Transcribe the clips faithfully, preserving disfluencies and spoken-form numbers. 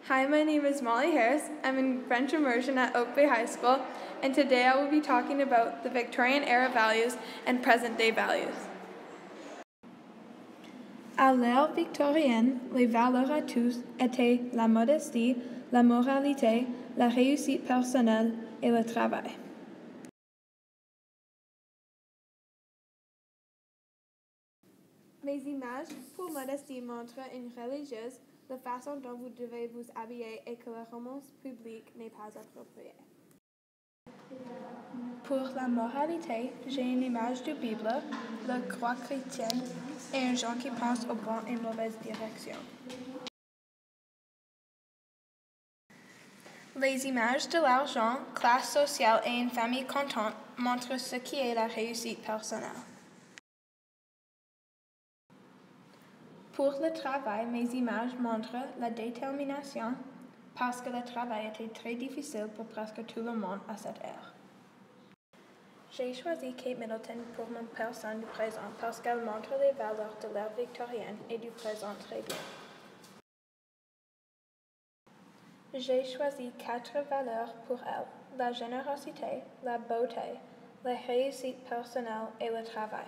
Hi, my name is Molly Harris. I'm in French immersion at Oak Bay High School, and today I will be talking about the Victorian era values and present-day values. À l'ère victorienne, les valeurs à tous étaient la modestie, la moralité, la réussite personnelle et le travail. Mes images pour modestie montrent une religieuse, la façon dont vous devez vous habiller et que la romance publique n'est pas appropriée. Pour la moralité, j'ai une image de Bible, la croix chrétienne et un gens qui pense au bon et mauvaise direction. Les images de l'argent, classe sociale et une famille contente montrent ce qui est la réussite personnelle. Pour le travail, mes images montrent la détermination parce que le travail était très difficile pour presque tout le monde à cette ère. J'ai choisi Kate Middleton pour mon personne du présent parce qu'elle montre les valeurs de l'ère victorienne et du présent très bien. J'ai choisi quatre valeurs pour elle, la générosité, la beauté, la réussite personnelle et le travail.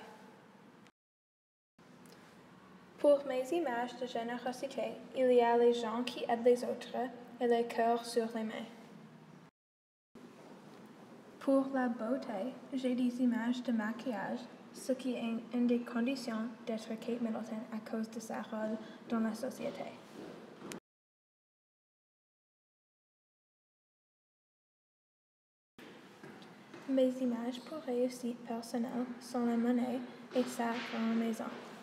Pour mes images de générosité, il y a les gens qui aident les autres et les cœurs sur les mains. Pour la beauté, j'ai des images de maquillage, ce qui est une des conditions d'être Kate Middleton à cause de sa rôle dans la société. Mes images pour réussite personnelle sont la monnaie et sa grande maison.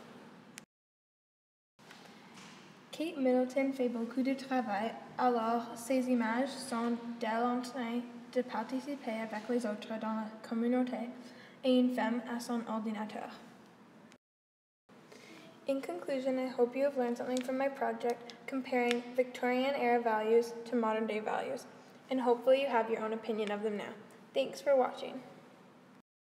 Kate Middleton fait beaucoup de travail, alors ses images sont d'elle en train de participer avec les autres dans la communauté et une femme à son ordinateur. In conclusion, I hope you have learned something from my project comparing Victorian era values to modern day values, and hopefully you have your own opinion of them now. Thanks for watching.